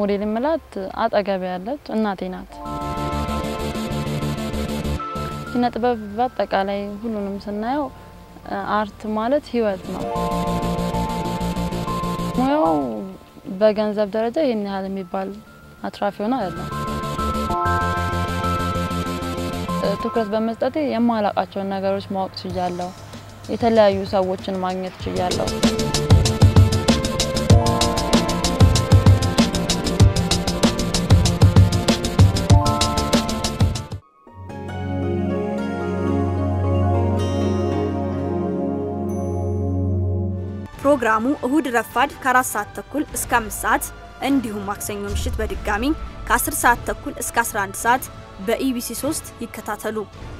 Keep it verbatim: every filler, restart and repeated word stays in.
ሞዴል ምላት አጠገብ ያለች እናቴ ናት ኪነጥበብ በአጠቃላይ ሁሉንም ስናየው አርት ማለት ህይወት ነው ሙያው በገንዘብ ደረጃ ይሄን ያህል የሚባል አትራፊ ሆነ አይደለም ትኩረት በመስጠት የማላቃቸው ነገሮች ማወቅ ይችላልው የተለያዩ ሰዎችን ማግኘት ይችላልው ፕሮግራሙ እሁድ ረፋድ ከአራት ሰዓት ተኩል እስከ አምስት ሰዓት እንዲሁም ማክሰኞ ምሽት በድጋሚ ከአስር ሰዓት ተኩል እስከ አስራ አንድ ሰዓት በኢቢሲ ሶስት ይከታተሉ